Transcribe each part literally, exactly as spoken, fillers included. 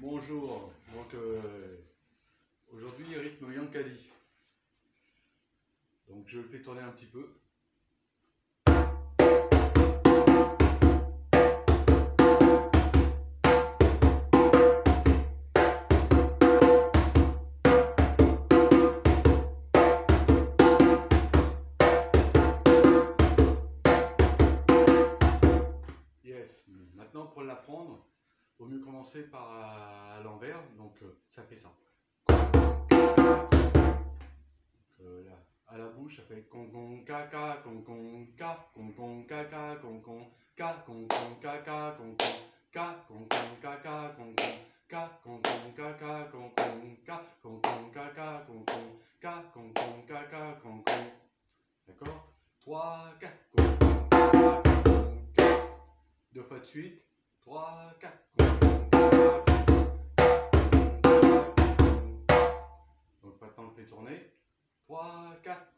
Bonjour, donc euh, aujourd'hui rythme Yankali. Donc je le fais tourner un petit peu. Yes, maintenant pour l'apprendre, il vaut mieux commencer par à, à l'envers, donc euh, ça fait ça. Euh, là, à la bouche, ça fait con con caca con con ca con con caca con con ca con con caca con con ca con con caca con con ca con con caca con con ca con con caca con con ca con con caca con con. D'accord? trois, quatre, con con caca con ca. Deux fois de suite. trois, quatre, con con caca. Donc maintenant on le fait tourner. trois, quatre.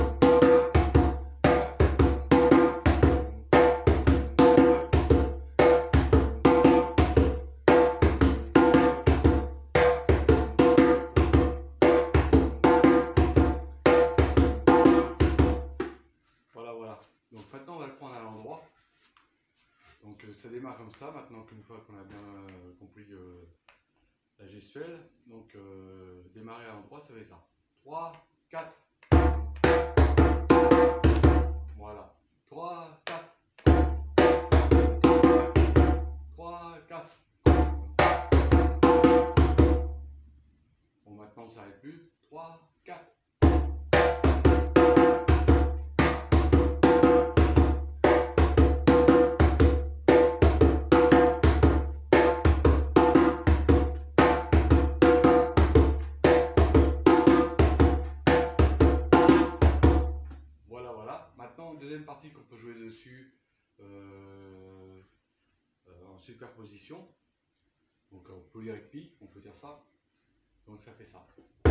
Voilà, voilà. Donc maintenant on va le prendre à l'endroit. Donc euh, ça démarre comme ça, maintenant qu'une fois qu'on a bien euh, compris euh, la gestuelle. Donc euh, démarrer à l'endroit, ça fait ça. trois, quatre. Voilà. trois, quatre. trois, quatre. Bon, maintenant on ne s'arrête plus. trois, quatre. Deuxième partie qu'on peut jouer dessus euh, euh, en superposition. Donc on peut lire avec pi, on peut dire ça. Donc ça fait ça.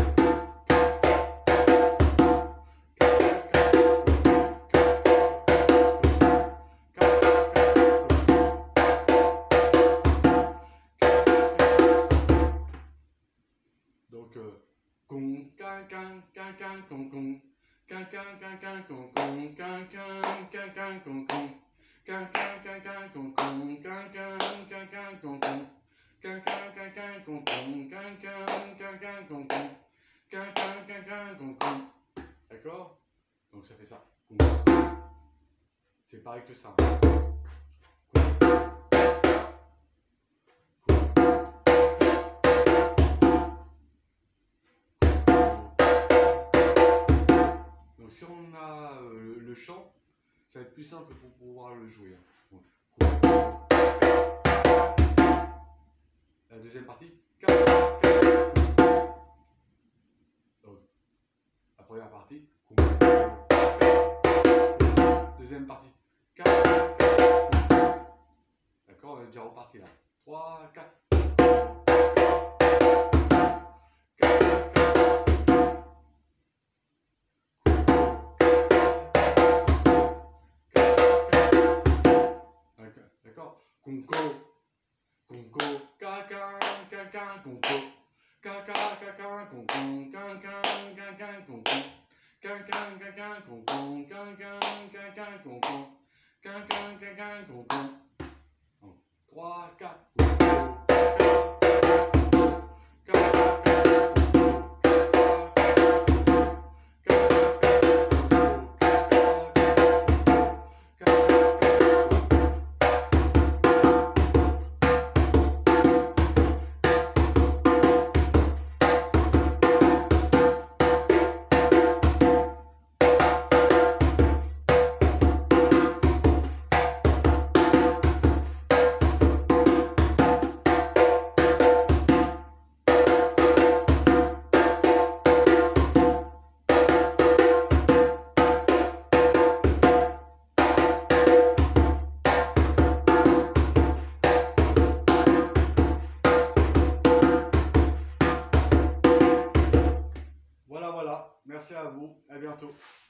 Donc con can can can can con con. Can can can can con con can can can can con con can can can can con con can can can can con con can can can can con con can can can can con con can can can can con con. D'accord? Donc ça fait ça. C'est pareil que ça. Donc si on a euh, le chant, ça va être plus simple pour pouvoir le jouer. Donc, la deuxième partie. Donc, la première partie. Deuxième partie. D'accord, on est déjà reparti là. trois, quatre. Conco, conco, caca, caca, conco, caca, caca, concon, caca, caca, concon, caca, caca, concon, caca, caca, concon, caca, caca, concon. trois, quatre. Merci à vous, à bientôt.